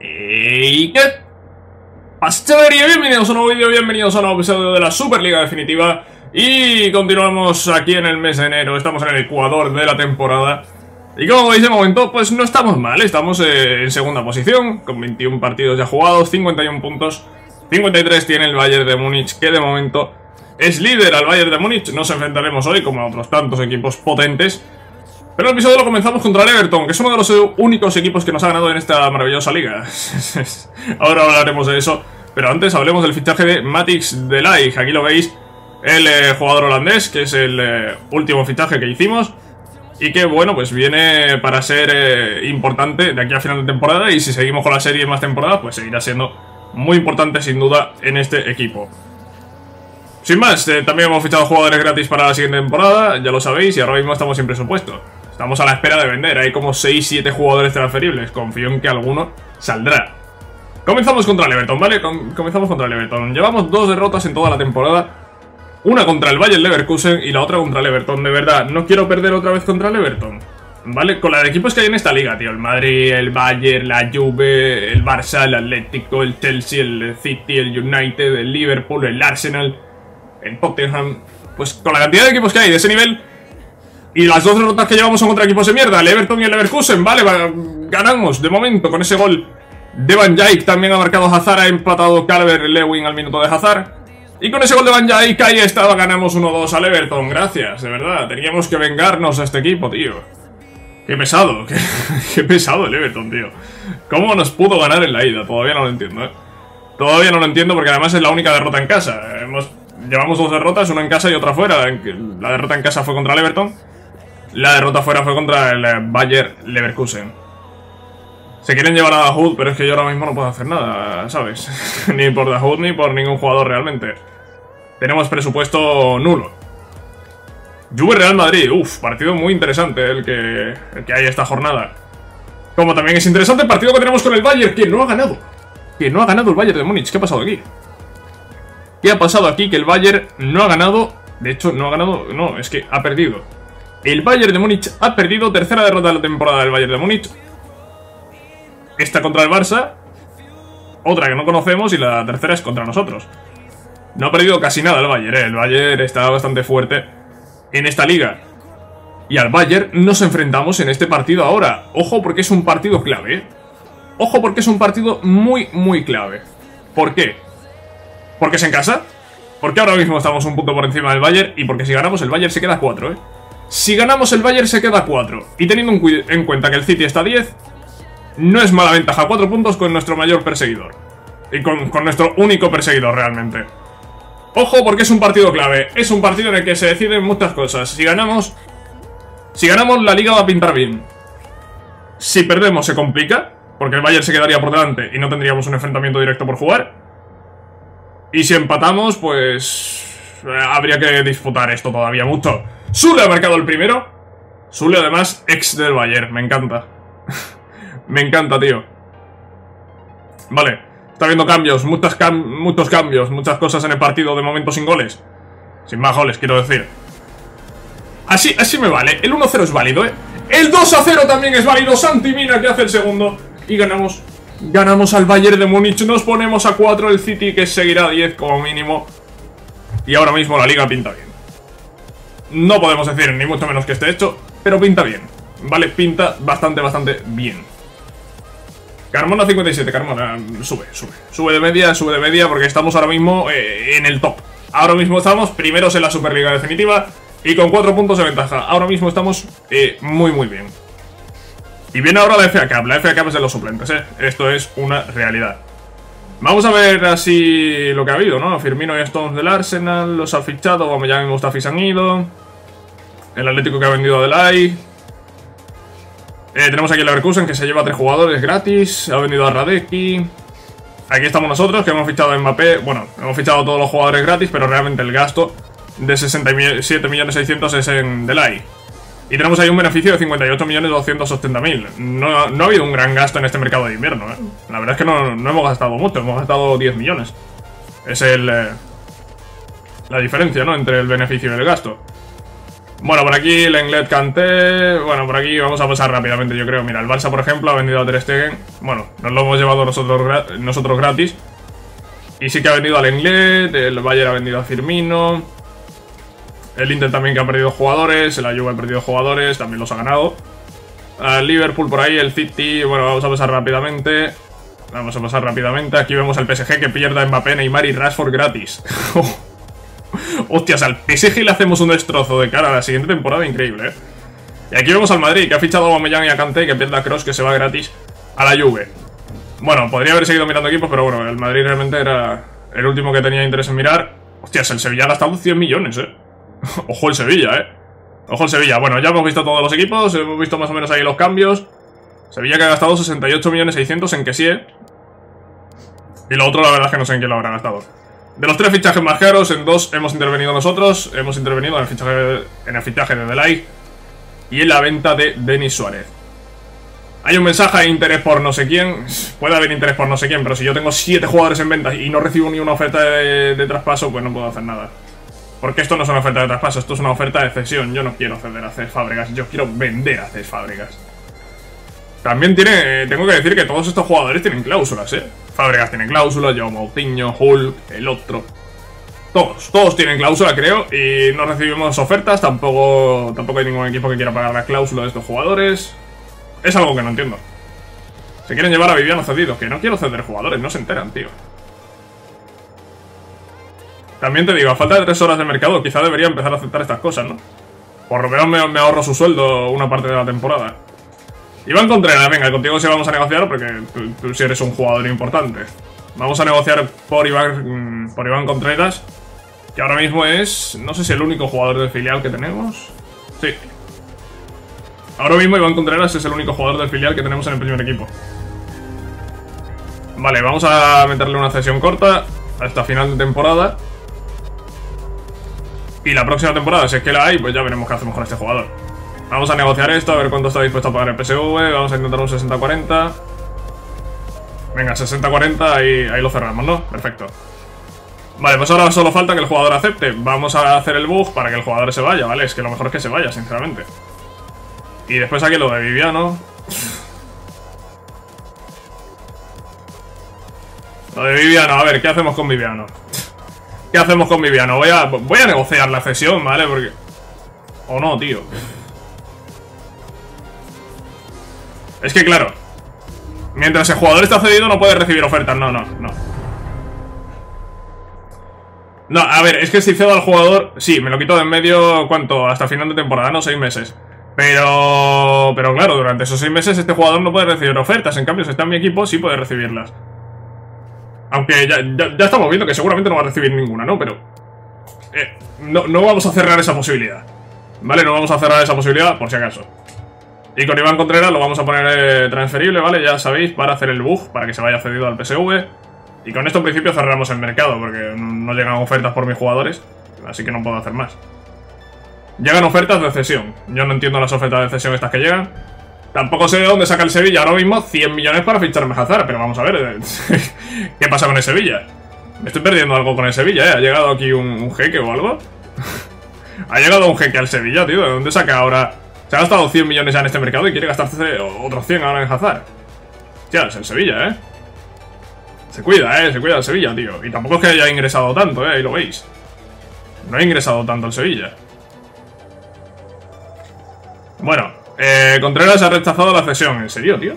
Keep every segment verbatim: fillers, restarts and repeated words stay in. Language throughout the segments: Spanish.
¿Y qué pasa, chavalería? Bienvenidos a un nuevo vídeo, bienvenidos a un nuevo episodio de la Superliga Definitiva. Y continuamos aquí en el mes de enero, estamos en el Ecuador de la temporada. Y como veis de momento, pues no estamos mal, estamos eh, en segunda posición, con veintiún partidos ya jugados, cincuenta y uno puntos. cincuenta y tres tiene el Bayern de Múnich, que de momento es líder al Bayern de Múnich. Nos enfrentaremos hoy como a otros tantos equipos potentes. Pero el episodio lo comenzamos contra el Everton, que es uno de los únicos equipos que nos ha ganado en esta maravillosa liga. Ahora hablaremos de eso, pero antes hablemos del fichaje de Matthijs de Ligt. Aquí lo veis, el eh, jugador holandés, que es el eh, último fichaje que hicimos. Y que, bueno, pues viene para ser eh, importante de aquí a final de temporada. Y si seguimos con la serie en más temporadas, pues seguirá siendo muy importante sin duda en este equipo. Sin más, eh, también hemos fichado jugadores gratis para la siguiente temporada, ya lo sabéis, y ahora mismo estamos sin presupuesto. Estamos a la espera de vender, hay como seis siete jugadores transferibles, confío en que alguno saldrá. Comenzamos contra el Everton, ¿vale? Com comenzamos contra el Everton. Llevamos dos derrotas en toda la temporada. Una contra el Bayer Leverkusen y la otra contra el Everton. De verdad, no quiero perder otra vez contra el Everton, ¿vale? Con la de equipos que hay en esta liga, tío. El Madrid, el Bayern, la Juve, el Barça, el Atlético, el Chelsea, el City, el United, el Liverpool, el Arsenal, el Tottenham. Pues con la cantidad de equipos que hay de ese nivel y las dos derrotas que llevamos son contra equipos de mierda, el Everton y el Leverkusen, vale, ganamos de momento con ese gol de Van Dijk. También ha marcado Hazard, ha empatado Calvert-Lewin al minuto de Hazard. Y con ese gol de Van Dijk ahí estaba, ganamos uno dos al Everton. Gracias, de verdad, teníamos que vengarnos a este equipo, tío. Qué pesado, qué, qué pesado el Everton, tío. ¿Cómo nos pudo ganar en la ida? Todavía no lo entiendo, eh Todavía no lo entiendo porque además es la única derrota en casa. Hemos, llevamos dos derrotas, una en casa y otra fuera. La derrota en casa fue contra el Everton. La derrota fuera fue contra el Bayer Leverkusen. Se quieren llevar a Dahoud, pero es que yo ahora mismo no puedo hacer nada, ¿sabes? Ni por Dahoud ni por ningún jugador realmente. Tenemos presupuesto nulo. Juve Real Madrid, uff, partido muy interesante el que, el que hay esta jornada. Como también es interesante el partido que tenemos con el Bayern, que no ha ganado. Que no ha ganado el Bayern de Múnich. ¿Qué ha pasado aquí? ¿Qué ha pasado aquí? Que el Bayern no ha ganado. De hecho, no ha ganado, no, es que ha perdido. El Bayern de Múnich ha perdido, tercera derrota de la temporada del Bayern de Múnich. Esta contra el Barça, otra que no conocemos y la tercera es contra nosotros. No ha perdido casi nada el Bayern, ¿eh? El Bayern está bastante fuerte en esta liga. Y al Bayern nos enfrentamos en este partido ahora. Ojo porque es un partido clave, ¿eh? Ojo porque es un partido muy, muy clave. ¿Por qué? Porque es en casa, porque ahora mismo estamos un punto por encima del Bayern y porque si ganamos el Bayern se queda a cuatro, ¿eh? Si ganamos el Bayern se queda a cuatro. Y teniendo en cuenta que el City está a diez, no es mala ventaja, cuatro puntos con nuestro mayor perseguidor. Y con, con nuestro único perseguidor realmente. Ojo porque es un partido clave. Es un partido en el que se deciden muchas cosas. Si ganamos, si ganamos la liga va a pintar bien. Si perdemos se complica, porque el Bayern se quedaría por delante y no tendríamos un enfrentamiento directo por jugar. Y si empatamos, pues habría que disputar esto todavía mucho. Sule ha marcado el primero. Sule además ex del Bayern, me encanta. Me encanta, tío. Vale, está habiendo cambios, muchas cam muchos cambios, muchas cosas en el partido, de momento sin goles. Sin más goles, quiero decir. Así, así me vale, el uno cero es válido, eh el dos a cero también es válido. Santi Mina que hace el segundo. Y ganamos, ganamos al Bayern de Múnich. Nos ponemos a cuatro, el City que seguirá a diez como mínimo. Y ahora mismo la liga pinta bien. No podemos decir ni mucho menos que esté hecho, pero pinta bien. Vale, pinta bastante, bastante bien. Carmona cincuenta y siete, Carmona, sube, sube. Sube de media, sube de media, porque estamos ahora mismo eh, en el top. Ahora mismo estamos primeros en la Superliga Definitiva y con cuatro puntos de ventaja. Ahora mismo estamos eh, muy, muy bien. Y viene ahora la F A Cup. La F A Cup es de los suplentes, ¿eh? Esto es una realidad. Vamos a ver así lo que ha habido, ¿no? Firmino y Stones del Arsenal los ha fichado. Aubameyang y Mustafi se han ido. El Atlético que ha vendido a De Ligt. Eh, tenemos aquí el Leverkusen que se lleva a tres jugadores gratis. Ha venido a Radecki. Aquí estamos nosotros que hemos fichado a Mbappé. Bueno, hemos fichado a todos los jugadores gratis, pero realmente el gasto de sesenta y siete millones seiscientos es en De Ligt. Y tenemos ahí un beneficio de cincuenta y ocho millones doscientos ochenta mil. No, no ha habido un gran gasto en este mercado de invierno, ¿eh? La verdad es que no, no hemos gastado mucho, hemos gastado diez millones. Es el... Eh, la diferencia, ¿no? Entre el beneficio y el gasto. Bueno, por aquí Lenglet, Kanté. Bueno, por aquí vamos a pasar rápidamente, yo creo. Mira, el Barça, por ejemplo, ha vendido a Ter Stegen. Bueno, nos lo hemos llevado nosotros, gra nosotros gratis. Y sí que ha vendido a Lenglet. El Bayern ha vendido a Firmino. El Inter también, que ha perdido jugadores. El Juve ha perdido jugadores, también los ha ganado. El Liverpool por ahí, el City. Bueno, vamos a pasar rápidamente. Vamos a pasar rápidamente. Aquí vemos al P S G que pierde a Mbappé, Neymar y Rashford gratis. Hostias, al P S G le hacemos un destrozo de cara a la siguiente temporada increíble, ¿eh? Y aquí vemos al Madrid, que ha fichado a Aubameyang y a Kanté, que pierde a Kroos, que se va gratis a la Juve. Bueno, podría haber seguido mirando equipos, pero bueno, el Madrid realmente era el último que tenía interés en mirar. Hostias, el Sevilla ha gastado cien millones, ¿eh? Ojo el Sevilla, ¿eh? Ojo el Sevilla. Bueno, ya hemos visto todos los equipos, hemos visto más o menos ahí los cambios. Sevilla que ha gastado sesenta y ocho millones seiscientos en Kessie. Y lo otro, la verdad es que no sé en quién lo habrá gastado. De los tres fichajes más caros, en dos hemos intervenido nosotros. Hemos intervenido en el fichaje, en el fichaje de Delay y en la venta de Denis Suárez. Hay un mensaje de interés por no sé quién. Puede haber interés por no sé quién, pero si yo tengo siete jugadores en venta y no recibo ni una oferta de, de traspaso, pues no puedo hacer nada. Porque esto no es una oferta de traspaso, esto es una oferta de cesión. Yo no quiero ceder a Cesc Fábregas, yo quiero vender a Cesc Fábregas. También tiene, tengo que decir que todos estos jugadores tienen cláusulas, ¿eh? Fábregas tiene cláusulas, Joao Moutinho, Hulk, el otro. Todos, todos tienen cláusula, creo, y no recibimos ofertas. Tampoco, tampoco hay ningún equipo que quiera pagar la cláusula de estos jugadores. Es algo que no entiendo. Se quieren llevar a Viviano cedido, que no quiero ceder jugadores, no se enteran, tío. También te digo, a falta de tres horas de mercado, quizá debería empezar a aceptar estas cosas, ¿no? Por lo menos me, me ahorro su sueldo una parte de la temporada. Iván Contreras, venga, contigo sí vamos a negociar porque tú, tú sí eres un jugador importante. Vamos a negociar por Iván, por Iván Contreras, que ahora mismo es, no sé si el único jugador del filial que tenemos. Sí. Ahora mismo Iván Contreras es el único jugador del filial que tenemos en el primer equipo. Vale, vamos a meterle una cesión corta hasta final de temporada. Y la próxima temporada, si es que la hay, pues ya veremos qué hacemos con este jugador. Vamos a negociar esto, a ver cuánto está dispuesto a pagar el P S V. Vamos a intentar un sesenta cuarenta. Venga, sesenta cuarenta, ahí, ahí lo cerramos, ¿no? Perfecto. Vale, pues ahora solo falta que el jugador acepte. Vamos a hacer el bug para que el jugador se vaya, ¿vale? Es que lo mejor es que se vaya, sinceramente. Y después aquí lo de Viviano. Lo de Viviano, a ver, ¿qué hacemos con Viviano? ¿Qué hacemos con Viviano? Voy a, voy a negociar la cesión, ¿vale? Porque... O no, tío. Es que claro, mientras el jugador está cedido no puede recibir ofertas. No, no, no. No, a ver, es que si cedo al jugador... Sí, me lo quito de en medio, ¿cuánto? Hasta final de temporada, ¿no? Seis meses. Pero... Pero claro, durante esos seis meses este jugador no puede recibir ofertas. En cambio, si está en mi equipo, sí puede recibirlas. Aunque ya, ya, ya estamos viendo que seguramente no va a recibir ninguna, ¿no? Pero... Eh, no, no vamos a cerrar esa posibilidad. ¿Vale? No vamos a cerrar esa posibilidad, por si acaso. Y con Iván Contreras lo vamos a poner eh, transferible, ¿vale? Ya sabéis, para hacer el bug, para que se vaya cedido al P S V. Y con esto en principio cerramos el mercado, porque no llegan ofertas por mis jugadores, así que no puedo hacer más. Llegan ofertas de cesión. Yo no entiendo las ofertas de cesión estas que llegan. Tampoco sé de dónde saca el Sevilla ahora mismo cien millones para ficharme a Hazard, pero vamos a ver. ¿Qué pasa con el Sevilla? Me estoy perdiendo algo con el Sevilla, ¿eh? ¿Ha llegado aquí un, un jeque o algo? ¿Ha llegado un jeque al Sevilla, tío? ¿De dónde saca ahora...? Se ha gastado cien millones ya en este mercado y quiere gastarse otros cien ahora en Hazard. Hostia, es el Sevilla, ¿eh? Se cuida, ¿eh? Se cuida el Sevilla, tío. Y tampoco es que haya ingresado tanto, ¿eh? Ahí lo veis. No ha ingresado tanto el Sevilla. Bueno, eh, Contreras ha rechazado la cesión. ¿En serio, tío?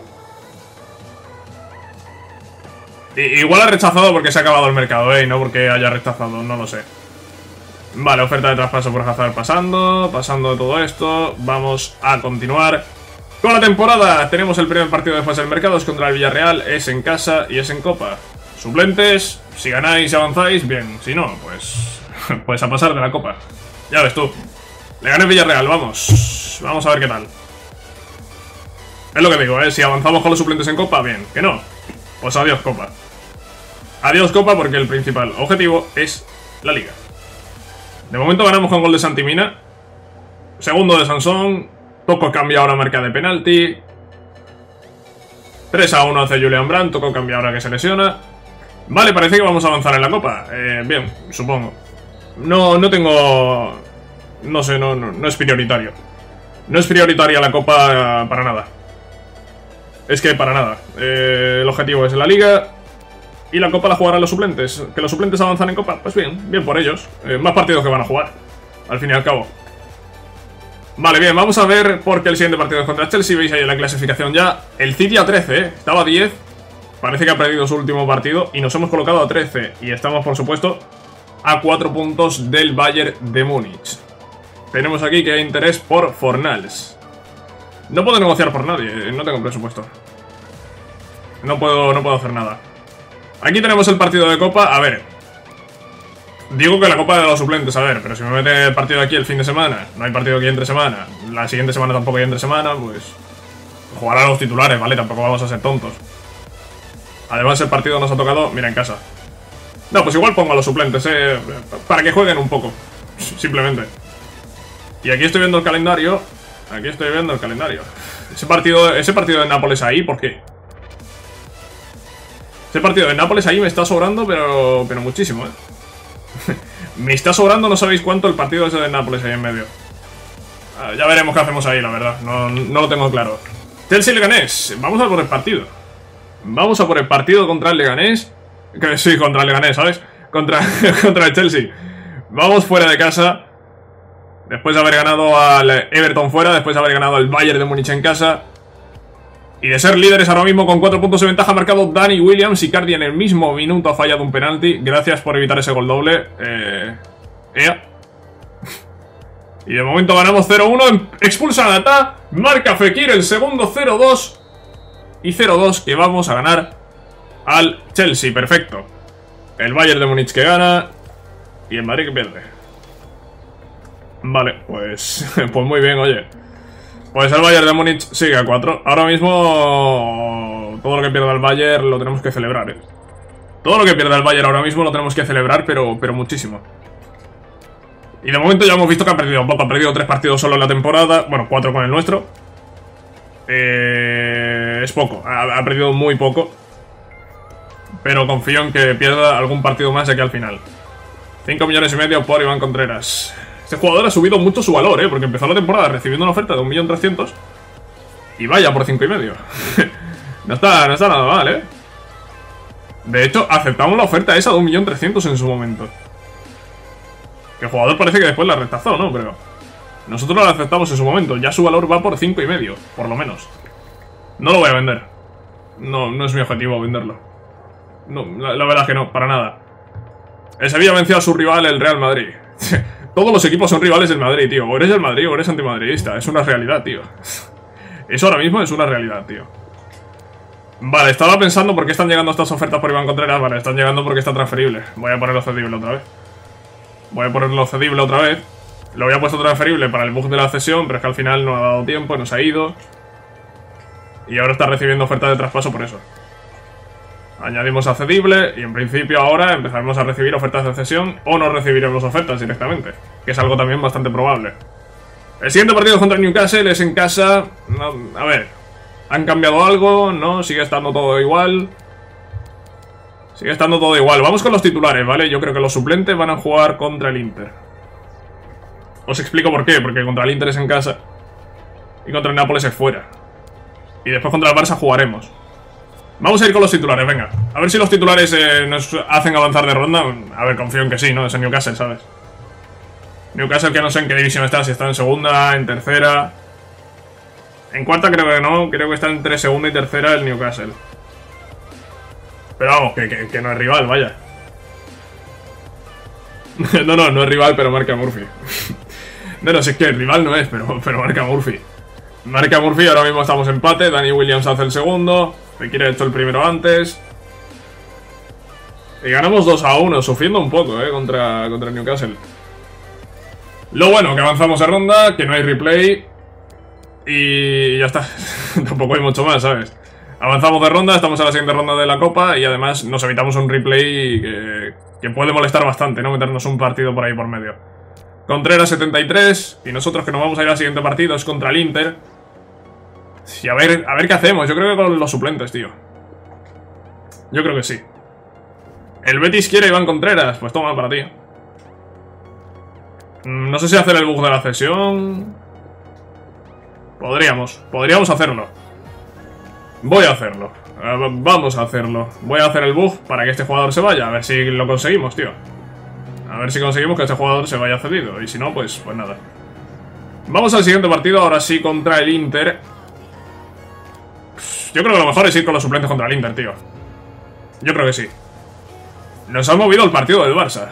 I igual ha rechazado porque se ha acabado el mercado, ¿eh? Y no porque haya rechazado, no lo sé. Vale, oferta de traspaso por Hazard pasando. Pasando de todo esto, vamos a continuar con la temporada. Tenemos el primer partido después del mercado, es contra el Villarreal, es en casa y es en Copa. Suplentes, si ganáis y avanzáis, bien. Si no, pues, pues a pasar de la Copa. Ya ves tú. Le gané el Villarreal, vamos. Vamos a ver qué tal. Es lo que digo, ¿eh? Si avanzamos con los suplentes en Copa, bien. Que no, pues adiós Copa. Adiós Copa, porque el principal objetivo es la Liga. De momento ganamos con gol de Santimina. Segundo de Sansón. Tocó cambia ahora marca de penalti. tres a uno hace Julian Brandt. Tocó cambia ahora que se lesiona. Vale, parece que vamos a avanzar en la Copa. Eh, bien, supongo. No, no tengo... No sé, no, no, no es prioritario. No es prioritaria la Copa para nada. Es que para nada. Eh, el objetivo es la Liga y la Copa la jugarán los suplentes. ¿Que los suplentes avanzan en Copa? Pues bien, bien por ellos. Eh, más partidos que van a jugar, al fin y al cabo. Vale, bien, vamos a ver porque el siguiente partido es contra Chelsea. Veis ahí en la clasificación ya. El City a trece, ¿eh? Estaba a diez. Parece que ha perdido su último partido y nos hemos colocado a trece. Y estamos, por supuesto, a cuatro puntos del Bayern de Múnich. Tenemos aquí que hay interés por Fornals. No puedo negociar por nadie, no tengo presupuesto. No puedo, no puedo hacer nada. Aquí tenemos el partido de Copa, a ver. Digo que la Copa de los suplentes, a ver, pero si me mete el partido aquí el fin de semana, no hay partido aquí entre semana, la siguiente semana tampoco hay entre semana, pues jugar a los titulares, ¿vale? Tampoco vamos a ser tontos. Además el partido nos ha tocado, mira, en casa. No, pues igual pongo a los suplentes, eh, para que jueguen un poco, simplemente. Y aquí estoy viendo el calendario. Aquí estoy viendo el calendario. Ese partido, ese partido de Nápoles ahí, ¿por qué? Ese partido de Nápoles ahí me está sobrando, pero, pero muchísimo, ¿eh? Me está sobrando, no sabéis cuánto, el partido ese de Nápoles ahí en medio. Ah, ya veremos qué hacemos ahí, la verdad. No, no lo tengo claro. Chelsea Leganés. Vamos a por el partido. Vamos a por el partido contra el Leganés. Que sí, contra el Leganés, ¿sabes? Contra, contra el Chelsea. Vamos fuera de casa. Después de haber ganado al Everton fuera, después de haber ganado al Bayern de Múnich en casa. Y de ser líderes ahora mismo con cuatro puntos de ventaja, ha marcado Danny Williams. Icardi en el mismo minuto ha fallado un penalti. Gracias por evitar ese gol doble. Eh... Ea. Y de momento ganamos cero uno. Expulsa a Nata. Marca Fekir el segundo, cero dos. Y cero dos que vamos a ganar al Chelsea. Perfecto. El Bayern de Múnich que gana. Y el Madrid que pierde. Vale, pues, pues muy bien, oye. Pues el Bayern de Múnich sigue a cuatro. Ahora mismo todo lo que pierda el Bayern lo tenemos que celebrar, ¿eh? Todo lo que pierda el Bayern ahora mismo lo tenemos que celebrar, pero, pero muchísimo. Y de momento ya hemos visto que ha perdido un poco. Ha perdido tres partidos solo en la temporada. Bueno, cuatro con el nuestro. Eh, es poco, ha, ha perdido muy poco. Pero confío en que pierda algún partido más de aquí al final. cinco millones y medio por Iván Contreras. Este jugador ha subido mucho su valor, ¿eh? Porque empezó la temporada recibiendo una oferta de un millón trescientos. Y vaya por cinco y medio. no, está, no está nada mal, ¿eh? De hecho, aceptamos la oferta esa de un millón trescientos en su momento. Que el jugador parece que después la rechazó, ¿no? Pero nosotros la aceptamos en su momento. Ya su valor va por cinco y medio, por lo menos. No lo voy a vender. No, no es mi objetivo venderlo. No, la, la verdad es que no, para nada. El Sevilla venció a su rival, el Real Madrid. Todos los equipos son rivales del Madrid, tío. O eres del Madrid o eres antimadridista. Es una realidad, tío. Eso ahora mismo es una realidad, tío. Vale, estaba pensando por qué están llegando estas ofertas por Iván Contreras. Vale, están llegando porque está transferible. Voy a ponerlo cedible otra vez. Voy a ponerlo cedible otra vez. Lo había puesto transferible para el bug de la cesión, pero es que al final no ha dado tiempo, no se ha ido. Y ahora está recibiendo ofertas de traspaso por eso. Añadimos a cedible y en principio ahora empezaremos a recibir ofertas de cesión o no recibiremos ofertas directamente, que es algo también bastante probable. El siguiente partido contra Newcastle es en casa. No, a ver, ¿han cambiado algo? ¿No? ¿Sigue estando todo igual? Sigue estando todo igual. Vamos con los titulares, ¿vale? Yo creo que los suplentes van a jugar contra el Inter. Os explico por qué. Porque contra el Inter es en casa y contra el Nápoles es fuera. Y después contra el Barça jugaremos. Vamos a ir con los titulares, venga. A ver si los titulares eh, nos hacen avanzar de ronda. A ver, confío en que sí, ¿no? Es en Newcastle, ¿sabes? Newcastle que no sé en qué división está. Si está en segunda, en tercera. En cuarta creo que no. Creo que está entre segunda y tercera el Newcastle. Pero vamos, que, que, que no es rival, vaya. no, no, no es rival, pero marca Murphy. no, no, si es que el rival no es, pero, pero marca Murphy. Marca Murphy, ahora mismo estamos en empate. Danny Williams hace el segundo. Fekir ha hecho el primero antes. Y ganamos dos a uno, sufriendo un poco, eh, contra, contra el Newcastle. Lo bueno, que avanzamos de ronda, que no hay replay. Y ya está. Tampoco hay mucho más, ¿sabes? Avanzamos de ronda, estamos en la siguiente ronda de la Copa. Y además nos evitamos un replay que, que puede molestar bastante, ¿no? Meternos un partido por ahí por medio. Contreras setenta y tres. Y nosotros que nos vamos a ir al siguiente partido es contra el Inter. Y a ver, a ver qué hacemos. Yo creo que con los suplentes, tío. Yo creo que sí. El Betis quiere a Iván Contreras. Pues toma, para ti. No sé si hacer el bug de la cesión. Podríamos, podríamos hacerlo. Voy a hacerlo. Uh, vamos a hacerlo. Voy a hacer el bug para que este jugador se vaya. A ver si lo conseguimos, tío. A ver si conseguimos que este jugador se vaya cedido. Y si no, pues, pues nada. Vamos al siguiente partido, ahora sí contra el Inter. Yo creo que lo mejor es ir con los suplentes contra el Inter, tío. Yo creo que sí. Nos ha movido el partido del Barça.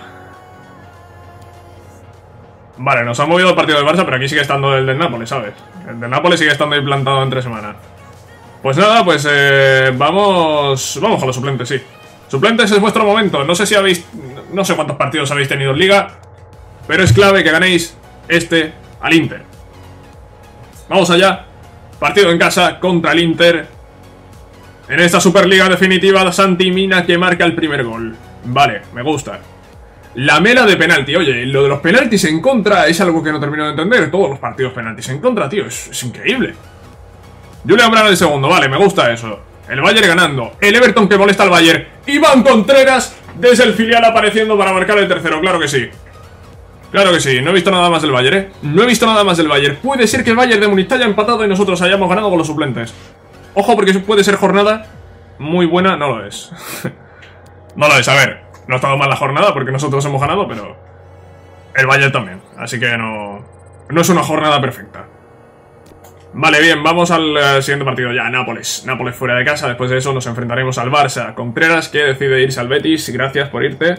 Vale, nos ha movido el partido del Barça, pero aquí sigue estando el del Nápoles, ¿sabes? El del Nápoles sigue estando ahí plantado entre semana. Pues nada, pues eh, vamos... Vamos con los suplentes, sí. Suplentes es vuestro momento. No sé si habéis... No sé cuántos partidos habéis tenido en Liga, pero es clave que ganéis este al Inter. Vamos allá. Partido en casa contra el Inter. En esta Superliga definitiva, Santi Mina que marca el primer gol. Vale, me gusta. La mela de penalti. Oye, lo de los penaltis en contra es algo que no termino de entender. Todos los partidos penaltis en contra, tío. Es, es increíble. Julian Brandt el segundo. Vale, me gusta eso. El Bayern ganando. El Everton que molesta al Bayern. Iván Contreras desde el filial apareciendo para marcar el tercero. Claro que sí. Claro que sí. No he visto nada más del Bayern, ¿eh? No he visto nada más del Bayern. Puede ser que el Bayern de Múnich haya empatado y nosotros hayamos ganado con los suplentes. Ojo, porque puede ser jornada muy buena. No lo es. No lo es. A ver. No ha estado mal la jornada porque nosotros hemos ganado, pero el Bayern también. Así que no, no es una jornada perfecta. Vale, bien, vamos al uh, siguiente partido ya. Nápoles. Nápoles fuera de casa. Después de eso nos enfrentaremos al Barça. Contreras que decide irse al Betis. Gracias por irte.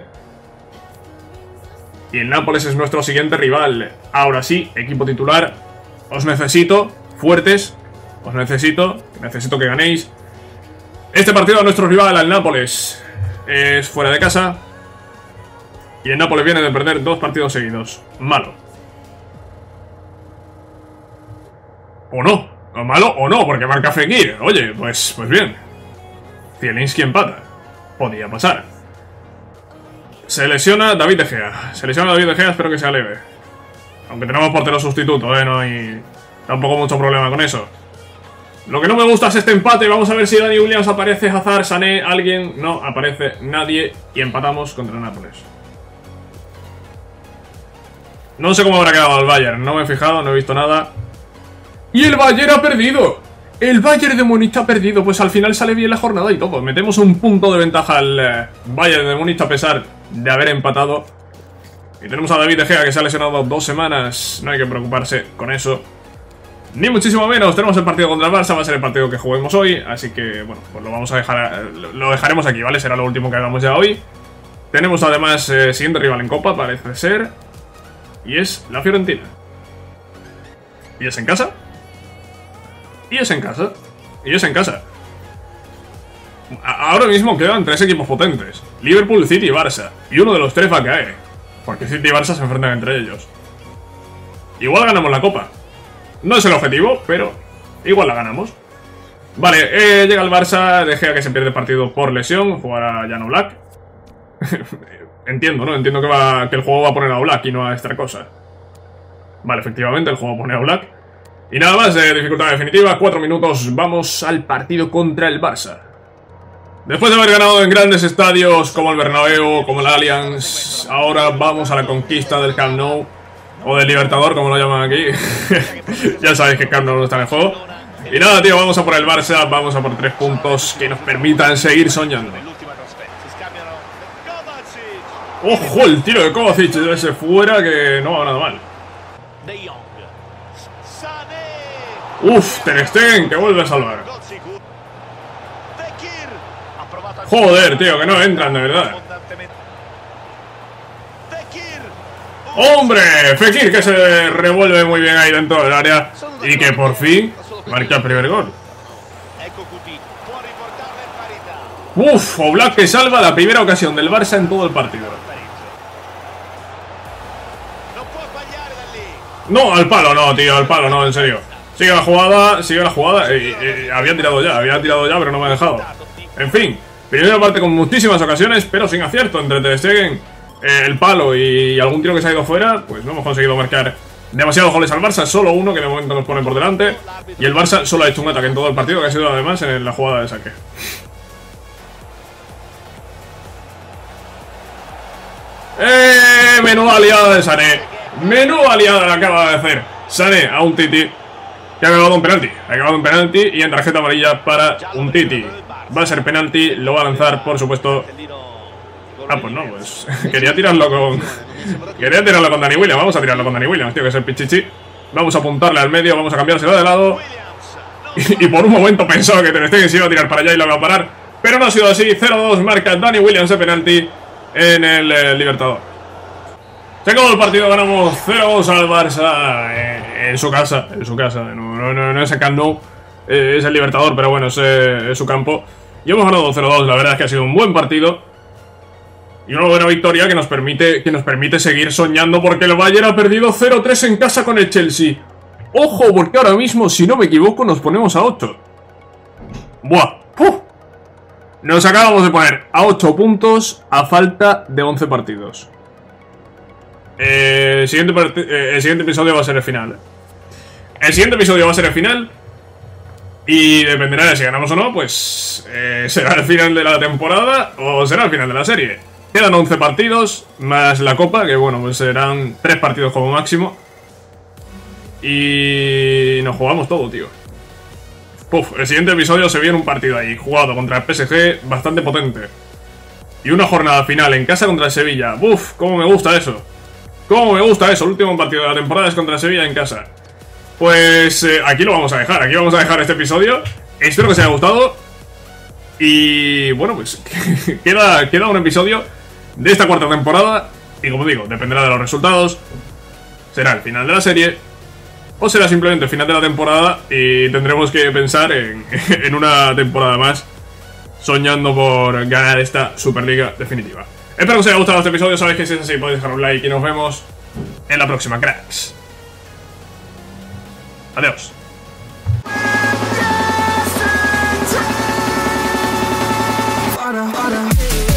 Y el Nápoles es nuestro siguiente rival. Ahora sí, equipo titular. Os necesito fuertes. Os necesito. Necesito que ganéis. Este partido a nuestro rival, al Nápoles. Es fuera de casa. Y el Nápoles viene de perder dos partidos seguidos. Malo. O no. O malo o no, porque marca Fekir. Oye, pues, pues bien. Zielinski empata. Podía pasar. Se lesiona David De Gea. Se lesiona David De Gea, espero que sea leve. Aunque tenemos portero sustituto, ¿eh? No hay tampoco mucho problema con eso. Lo que no me gusta es este empate. Vamos a ver si Dani Williams aparece, Hazard, Sané, alguien. No aparece nadie. Y empatamos contra Nápoles. No sé cómo habrá quedado el Bayern. No me he fijado, no he visto nada. ¡Y el Bayern ha perdido! El Bayern de Múnich ha perdido. Pues al final sale bien la jornada y todo. Metemos un punto de ventaja al eh, Bayern de Múnich a pesar de haber empatado. Y tenemos a David De Gea que se ha lesionado dos semanas. No hay que preocuparse con eso. Ni muchísimo menos. Tenemos el partido contra el Barça. Va a ser el partido que juguemos hoy. Así que, bueno, pues lo vamos a dejar. Lo dejaremos aquí, ¿vale? Será lo último que hagamos ya hoy. Tenemos además eh, siguiente rival en Copa, parece ser. Y es la Fiorentina. ¿Y es en casa? Y es en casa. Y es en casa. A Ahora mismo quedan tres equipos potentes. Liverpool, City y Barça. Y uno de los tres va a caer. Porque City y Barça se enfrentan entre ellos. Igual ganamos la Copa. No es el objetivo, pero igual la ganamos. Vale, eh, llega el Barça. De Gea que se pierde el partido por lesión. Jugará Jan Oblak. Entiendo, ¿no? Entiendo que, va, que el juego va a poner a Oblak y no a esta cosa. Vale, efectivamente, el juego pone a Oblak. Y nada más, de dificultad definitiva. Cuatro minutos, vamos al partido contra el Barça. Después de haber ganado en grandes estadios como el Bernabéu, como el Allianz, ahora vamos a la conquista del Camp Nou. O del Libertador, como lo llaman aquí. Ya sabéis que Camp Nou no está en el juego. Y nada, tío, vamos a por el Barça. Vamos a por tres puntos que nos permitan seguir soñando. ¡Ojo! El tiro de Kovacic de ese fuera que no va nada mal. ¡Uf! Ter Stegen que vuelve a salvar. Joder, tío, que no entran de verdad. ¡Hombre! Fekir que se revuelve muy bien ahí dentro del área. Y que por fin marca el primer gol. ¡Uf! Oblak que salva la primera ocasión del Barça en todo el partido. No, al palo no, tío, al palo no, en serio. Sigue la jugada, sigue la jugada. Eh, eh, había tirado ya, había tirado ya, pero no me ha dejado. En fin, primera parte con muchísimas ocasiones, pero sin acierto. Entre Ter Stegen, eh, el palo y algún tiro que se ha ido fuera, pues no hemos conseguido marcar demasiados goles al Barça. Solo uno que de momento nos pone por delante. Y el Barça solo ha hecho un ataque en todo el partido, que ha sido además en la jugada de saque. ¡Eh! Menuda liada de Sané. Menuda liada la acaba de hacer Sané a Umtiti, que ha acabado un penalti. Ha acabado un penalti y en tarjeta amarilla para Umtiti. Va a ser penalti, lo va a lanzar, por supuesto. Ah, pues no, pues quería tirarlo con... Quería tirarlo con Danny Williams. Vamos a tirarlo con Danny Williams, tío, que es el pichichi. Vamos a apuntarle al medio, vamos a cambiárselo de lado. Y, y por un momento pensaba que Ter Stegen se iba a tirar para allá y lo iba a parar, pero no ha sido así. Cero dos marca Danny Williams de penalti en el eh, Libertador. Se acabó el partido, ganamos cero dos al Barça eh, en su casa, en su casa, no, no, no, no es el Camp Nou, eh, es el Libertador, pero bueno, es, eh, es su campo. Y hemos ganado cero dos, la verdad es que ha sido un buen partido. Y una buena victoria que nos permite, que nos permite seguir soñando, porque el Bayern ha perdido cero tres en casa con el Chelsea. Ojo, porque ahora mismo, si no me equivoco, nos ponemos a ocho. Buah, ¡puf! Nos acabamos de poner a ocho puntos a falta de once partidos. Eh, el, siguiente eh, el siguiente episodio va a ser el final. El siguiente episodio va a ser el final. Y dependerá de si ganamos o no, pues eh, será el final de la temporada o será el final de la serie. Quedan once partidos, más la Copa, que bueno, pues serán tres partidos como máximo. Y nos jugamos todo, tío. Puf, el siguiente episodio se viene un partido ahí, jugado contra el P S G, bastante potente. Y una jornada final en casa contra el Sevilla. Buf, cómo me gusta eso. Cómo me gusta eso, el último partido de la temporada es contra el Sevilla en casa. Pues eh, aquí lo vamos a dejar, aquí vamos a dejar este episodio. Espero que os haya gustado. Y bueno, pues queda, queda un episodio de esta cuarta temporada. Y como digo, dependerá de los resultados. Será el final de la serie o será simplemente el final de la temporada y tendremos que pensar en, en una temporada más, soñando por ganar esta Superliga definitiva. Espero que os haya gustado este episodio. Sabéis que si es así podéis dejar un like y nos vemos en la próxima, cracks. Adiós. Para, para.